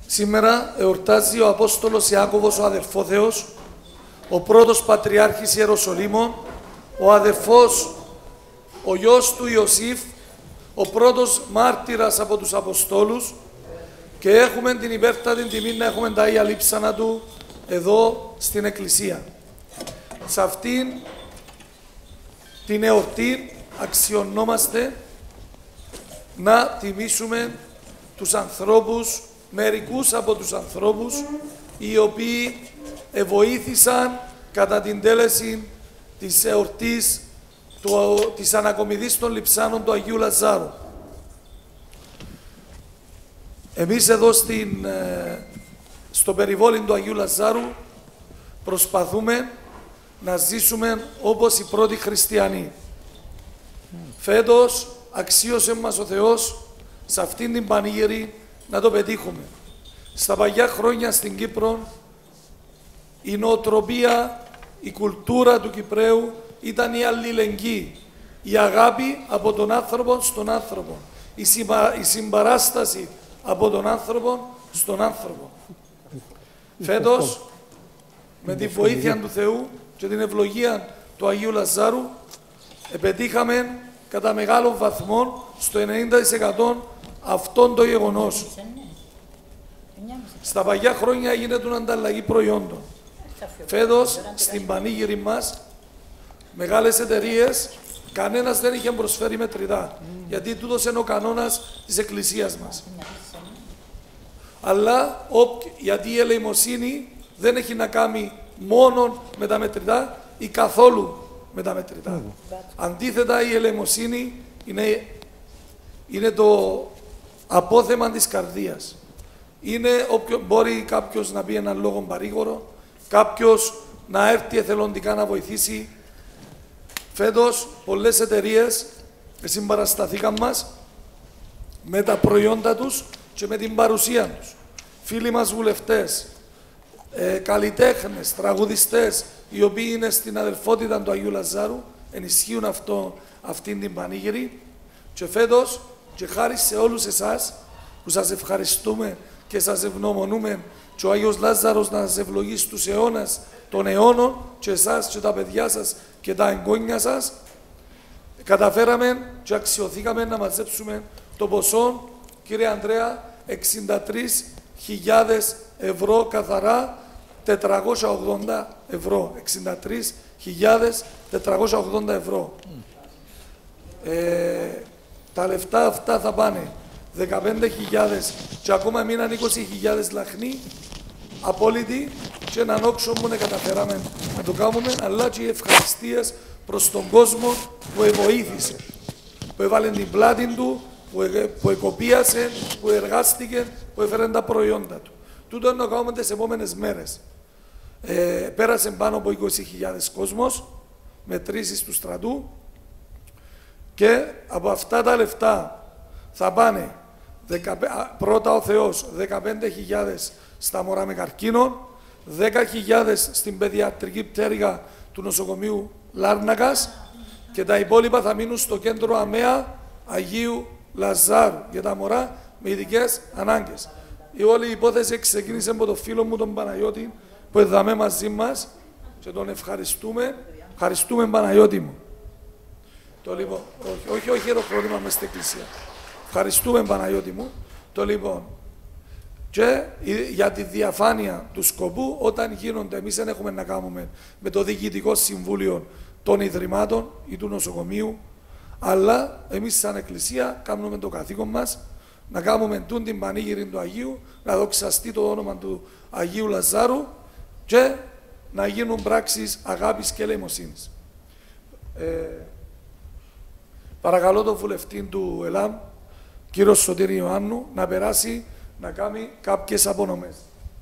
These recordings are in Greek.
Σήμερα εορτάζει ο Απόστολος Ιάκωβος ο Αδελφόθεος, ο πρώτος Πατριάρχης Ιεροσολύμων, ο αδελφός, ο γιος του Ιωσήφ, ο πρώτος μάρτυρας από τους Αποστόλους, και έχουμε την υπέρτατη τιμή να έχουμε τα Άγια Λείψανα του εδώ στην Εκκλησία. Σε αυτήν την εορτή αξιωνόμαστε να τιμήσουμε τους ανθρώπους, μερικούς από τους ανθρώπους, οι οποίοι βοήθησαν κατά την τέλεση της εορτής της ανακομιδής των Λειψάνων του Αγίου Λαζάρου. Εμείς εδώ στο περιβόλι του Αγίου Λαζάρου προσπαθούμε να ζήσουμε όπως οι πρώτοι χριστιανοί. Φέτος αξίωσε μας ο Θεός σε αυτήν την πανήγυρη να το πετύχουμε. Στα παλιά χρόνια στην Κύπρο η νοοτροπία, η κουλτούρα του Κυπραίου ήταν η αλληλεγγύη, η αγάπη από τον άνθρωπο στον άνθρωπο, η συμπαράσταση από τον άνθρωπο στον άνθρωπο. Φέτος, με τη βοήθεια του Θεού και την ευλογία του Αγίου Λαζάρου, πετύχαμε κατά μεγάλο βαθμό στο 90% αυτόν το γεγονός. Στα παλιά χρόνια έγινε την ανταλλαγή προϊόντων. Φέτος, στην πανήγυρη μας, μεγάλες εταιρείες, κανένας δεν είχε προσφέρει μετρητά, γιατί τούτος είναι ο κανόνας της Εκκλησίας μας. Αλλά γιατί η ελεημοσύνη δεν έχει να κάνει μόνο με τα μετρητά ή καθόλου με τα μετρητά. Αντίθετα, η ελεημοσύνη είναι το απόθεμα της καρδίας. Μπορεί κάποιος να πει έναν λόγο παρήγορο, κάποιος να έρθει εθελοντικά να βοηθήσει. Φέτος πολλές εταιρείες συμπαρασταθήκαν μας με τα προϊόντα τους και με την παρουσία τους. Φίλοι μας βουλευτές, καλλιτέχνες, τραγουδιστές, οι οποίοι είναι στην αδελφότητα του Αγίου Λαζάρου, ενισχύουν αυτήν την πανήγυρη. Και φέτος, και χάρη σε όλους εσάς που σας ευχαριστούμε και σας ευγνωμονούμε, και ο Άγιος Λάζαρος να σας ευλογεί στους αιώνας των αιώνων, και εσάς και τα παιδιά σας και τα εγγόνια σας, καταφέραμε και αξιωθήκαμε να μαζέψουμε το ποσό, κύριε Ανδρέα, 63.000 ευρώ καθαρά, 480 ευρώ. 63.480 ευρώ. Τα λεφτά αυτά θα πάνε 15.000 και ακόμα μείναν 20.000 λαχνοί απόλυτοι, και έναν όξο που δεν καταφέραμε να το κάνουμε, αλλά και οι ευχαριστίες προς τον κόσμο που βοήθησε, που έβαλε την πλάτη του, που εκοπίασε, που εργάστηκε, που έφερε τα προϊόντα του. Τούτο να κάνουμε τις επόμενες μέρες. Πέρασε πάνω από 20.000 κόσμος, μετρήσεις του στρατού, και από αυτά τα λεφτά θα πάνε πρώτα ο Θεός 15.000 στα μωρά με καρκίνο, 10.000 στην παιδιατρική πτέρυγα του νοσοκομείου Λάρνακας, και τα υπόλοιπα θα μείνουν στο κέντρο ΑΜΕΑ Αγίου Λαζάρου για τα μωρά με ειδικές ανάγκες. Η όλη υπόθεση ξεκίνησε από τον φίλο μου τον Παναγιώτη που εδαμε μαζί μας και τον ευχαριστούμε. Ευχαριστούμε, Παναγιώτη μου. Λοιπόν, όχι χειροκρότημα μες στην εκκλησία. Ευχαριστούμε, Παναγιώτη μου. Και για τη διαφάνεια του σκοπού, όταν γίνονται, εμείς δεν έχουμε να κάνουμε με το Διοικητικό Συμβούλιο των Ιδρυμάτων ή του νοσοκομείου, αλλά εμείς σαν εκκλησία κάνουμε το καθήκον μας να κάνουμε την πανήγυρη του Αγίου, να δοξαστεί το όνομα του Αγίου Λαζάρου και να γίνουν πράξεις αγάπης και ελεημοσύνης. Παρακαλώ τον βουλευτή του ΕΛΑΜ, κύριο Σωτήρη Ιωάννου, να περάσει να κάνει κάποιες απονομές.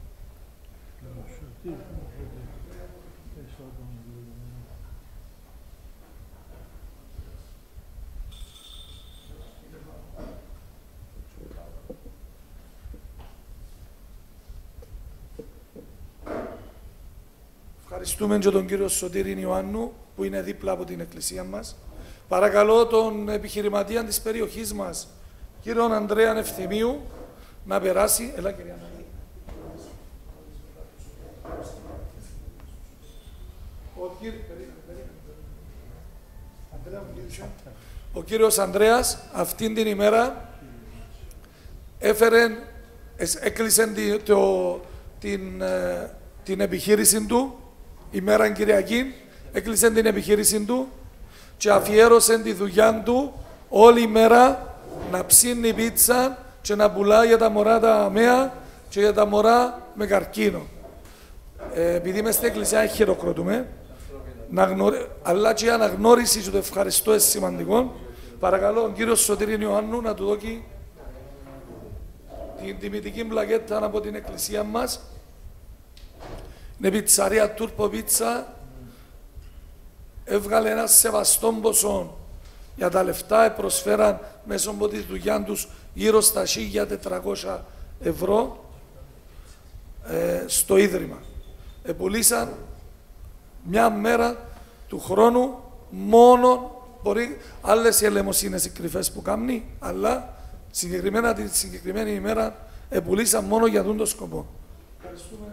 Ευχαριστούμε και τον κύριο Σωτήρη Ιωάννου που είναι δίπλα από την εκκλησία μας. Παρακαλώ τον επιχειρηματία της περιοχής μας, κύριο Ανδρέα Ευθυμίου, να περάσει. Έλα, κυρία Ανδρέα. Ο κύριος Ανδρέας αυτήν την ημέρα έκλεισε την επιχείρηση του, ημέρα Κυριακή, έκλεισε την επιχείρηση του και αφιέρωσε τη δουλειά του όλη η μέρα να ψήνει πίτσα και να πουλά για τα μωρά τα αμαία και για τα μωρά με καρκίνο. Επειδή είμαι στην εκκλησία, χειροκροτούμε, αλλά και η αναγνώριση και το ευχαριστώ είναι σημαντικό. Παρακαλώ τον κύριο Σωτήρη Ιωάννου να του δώσει την τιμητική πλακέτα από την εκκλησία μας. Είναι πιτσαρία Τούρπο Πίτσα. Έβγαλε ένα σεβαστό ποσό για τα λεφτά, προσφέραν μέσω από τη δουλειά τους γύρω στα 1.400 ευρώ στο Ίδρυμα. Επουλήσαν μια μέρα του χρόνου μόνο, μπορεί άλλες οι ελεμοσύνες οι κρυφές που κάνει, αλλά συγκεκριμένα τη συγκεκριμένη ημέρα επουλήσαν μόνο για τον σκοπό. Ευχαριστούμε.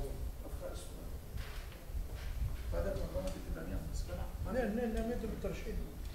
Ναι, με το πιτροσύνη.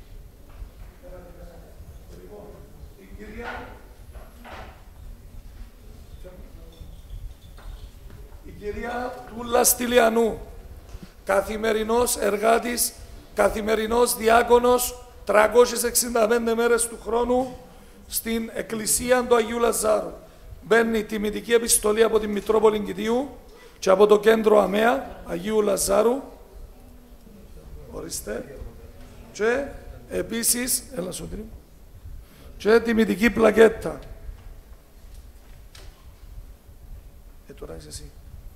Η κυρία Τούλα Στυλιανού, καθημερινός εργάτης, καθημερινός διάκονος, 365 μέρες του χρόνου στην εκκλησία του Αγίου Λαζάρου. Μπαίνει τιμητική επιστολή από τη Μητρόπολη Κητίου και από το κέντρο ΑΜΕΑ Αγίου Λαζάρου. Ορίστε. Και επίσης, έλα Σωτήρη, και τιμητική πλακέτα. Τώρα είσαι εσύ.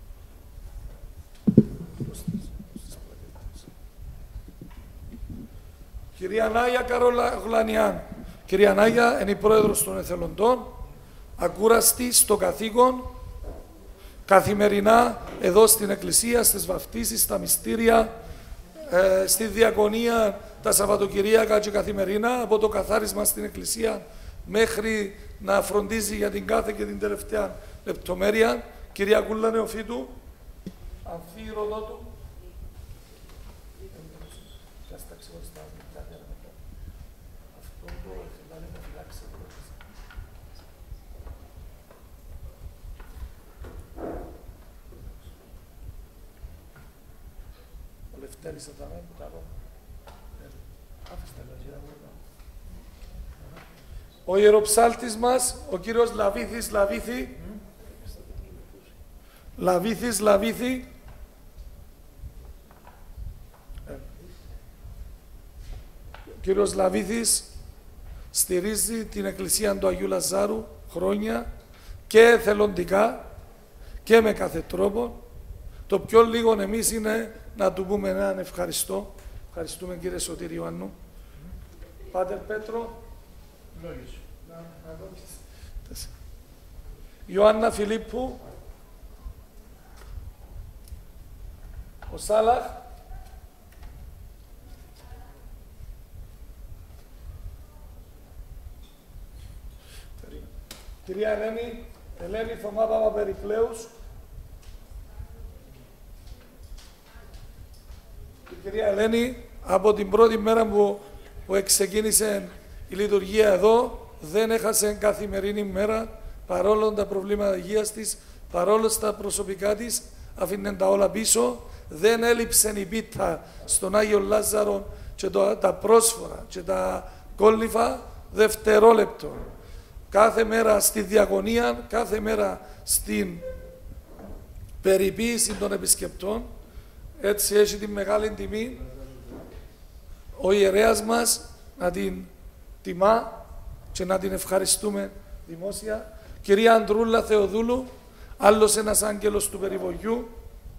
Κυρία Νάγια Καρολαγλανιάν. Κυρία Νάγια είναι η πρόεδρος των εθελοντών, ακούραστη στο καθήκον, καθημερινά εδώ στην εκκλησία, στις βαφτίσεις, στα μυστήρια, στη διακονία, τα Σαββατοκυριακά και καθημερινά, από το καθάρισμα στην εκκλησία μέχρι να φροντίζει για την κάθε και την τελευταία λεπτομέρεια. Κυρία Κούλα Νεοφύτου, αμφίροδότου. Ο ιεροψάλτης μας, ο κύριος Λαβήθη, ο κύριος Λαβήθης στηρίζει την εκκλησία του Αγίου Λαζάρου χρόνια και εθελοντικά και με κάθε τρόπο. Το πιο λίγο εμείς είναι να του πούμε έναν ευχαριστώ. Ευχαριστούμε κύριε Σωτήρη Ιωάννου. Πάτερ Πέτρο. Ιωάννα Φιλίππου. Ο Σάλαχ. Κυρία Ελένη Θωμά Παπαπερικλέους. Η κυρία Ελένη από την πρώτη μέρα που ξεκίνησε η λειτουργία εδώ δεν έχασε καθημερινή μέρα, παρόλο τα προβλήματα υγείας της, παρόλο στα προσωπικά της, αφήνε τα όλα πίσω, δεν έλειψε η πίτα στον Άγιο Λάζαρο και τα πρόσφορα και τα κόλληφα δευτερόλεπτο. Κάθε μέρα στη διακονία, κάθε μέρα στην περιποίηση των επισκεπτών, έτσι έχει τη μεγάλη τιμή ο ιερέας μας να την τιμά και να την ευχαριστούμε δημόσια. Κυρία Αντρούλα Θεοδούλου, άλλος ένας άγγελος του περιβολιού,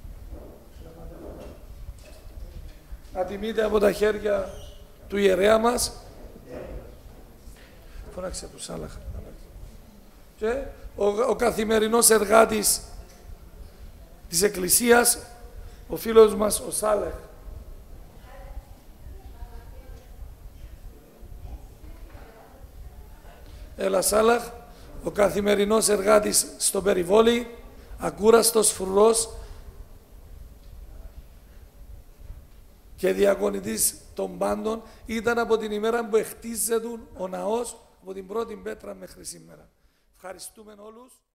να τιμείτε από τα χέρια του ιερέα μας. Φώναξε τους άλλα. Και ο καθημερινός εργάτης της Εκκλησίας, ο φίλος μας ο Σάλεχ. Έλα Σάλαχ, ο καθημερινός εργάτης στο περιβόλι, ακούραστος φρουρός, και διακονητής των πάντων, ήταν από την ημέρα που εχτίζεται ο ναός, από την πρώτη πέτρα μέχρι σήμερα. Ευχαριστούμε όλους.